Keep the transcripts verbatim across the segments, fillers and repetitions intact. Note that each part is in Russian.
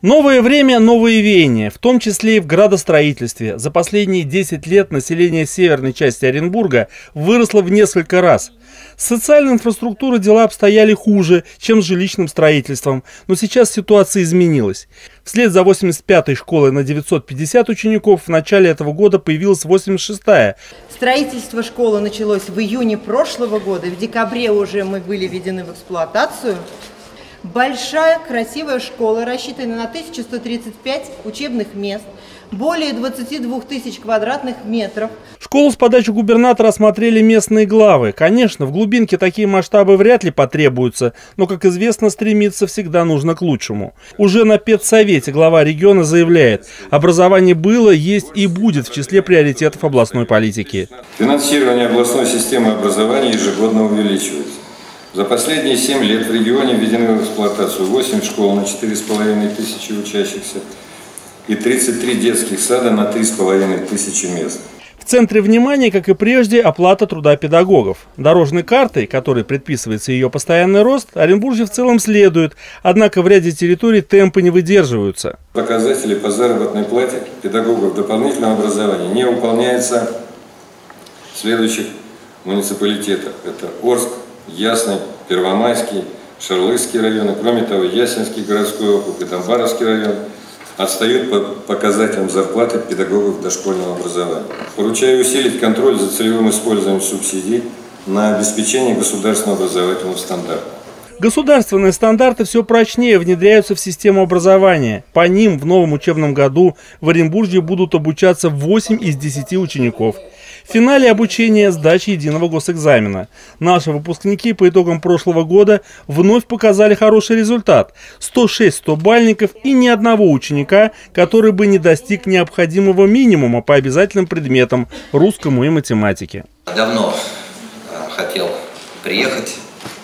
Новое время – новые веяния, в том числе и в градостроительстве. За последние десять лет население северной части Оренбурга выросло в несколько раз. С социальной инфраструктурой дела обстояли хуже, чем с жилищным строительством, но сейчас ситуация изменилась. Вслед за восемьдесят пятой школой на девятьсот пятьдесят учеников в начале этого года появилась восемьдесят шестая. Строительство школы началось в июне прошлого года, в декабре уже мы были введены в эксплуатацию. Большая, красивая школа, рассчитана на тысячу сто тридцать пять учебных мест, более двадцати двух тысяч квадратных метров. Школу с подачи губернатора осмотрели местные главы. Конечно, в глубинке такие масштабы вряд ли потребуются, но, как известно, стремиться всегда нужно к лучшему. Уже на педсовете глава региона заявляет, образование было, есть и будет в числе приоритетов областной политики. Финансирование областной системы образования ежегодно увеличивается. За последние семь лет в регионе введены в эксплуатацию восемь школ на четыре с половиной тысячи учащихся и тридцать три детских сада на три с половиной тысячи мест. В центре внимания, как и прежде, оплата труда педагогов. Дорожной картой, которой предписывается ее постоянный рост, Оренбуржье в целом следует, однако в ряде территорий темпы не выдерживаются. Показатели по заработной плате педагогов дополнительного образования не выполняются в следующих муниципалитетах. Это Орск, Ясный, Первомайский, Шарлыкский районы. Кроме того, Ясенский городской округ и Тамбаровский район отстают по показателям зарплаты педагогов дошкольного образования. Поручаю усилить контроль за целевым использованием субсидий на обеспечение государственного образовательного стандарта. Государственные стандарты все прочнее внедряются в систему образования. По ним в новом учебном году в Оренбурге будут обучаться восемь из десяти учеников. В финале обучения сдача единого госэкзамена. Наши выпускники по итогам прошлого года вновь показали хороший результат. сто шесть стобальников и ни одного ученика, который бы не достиг необходимого минимума по обязательным предметам русскому и математике. Давно хотел приехать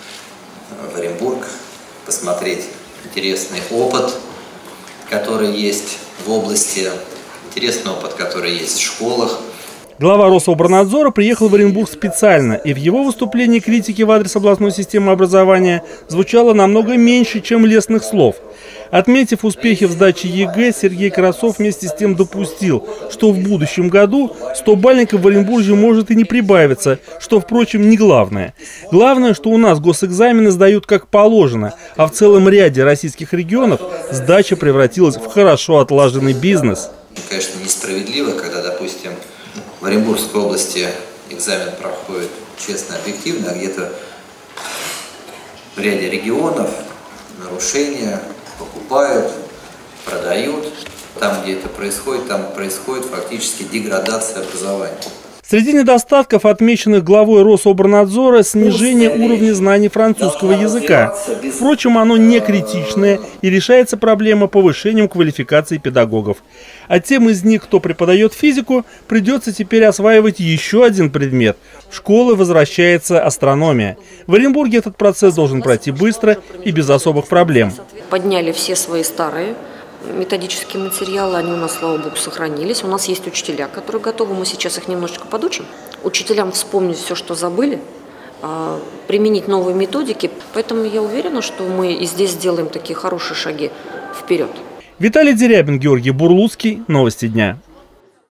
в Оренбург, посмотреть интересный опыт, который есть в области, интересный опыт, который есть в школах. Глава Рособорнадзора приехал в Оренбург специально, и в его выступлении критики в адрес областной системы образования звучало намного меньше, чем лестных слов. Отметив успехи в сдаче ЕГЭ, Сергей Карасов вместе с тем допустил, что в будущем году стобальников в Оренбурге может и не прибавиться, что, впрочем, не главное. Главное, что у нас госэкзамены сдают как положено, а в целом ряде российских регионов сдача превратилась в хорошо отлаженный бизнес. Конечно, несправедливо, когда, допустим, в Оренбургской области экзамен проходит честно, объективно, а где-то в ряде регионов нарушения покупают, продают. Там, где это происходит, там происходит фактически деградация образования. Среди недостатков, отмеченных главой Рособорнадзора, снижение уровня знаний французского языка. Впрочем, оно не критичное, и решается проблема повышением квалификации педагогов. А тем из них, кто преподает физику, придется теперь осваивать еще один предмет. В школы возвращается астрономия. В Оренбурге этот процесс должен пройти быстро и без особых проблем. Подняли все свои старые методические материалы, они у нас, слава богу, сохранились. У нас есть учителя, которые готовы, мы сейчас их немножечко подучим. Учителям вспомнить все, что забыли, применить новые методики. Поэтому я уверена, что мы и здесь сделаем такие хорошие шаги вперед. Виталий Дерябин, Георгий Бурлуцкий. Новости дня.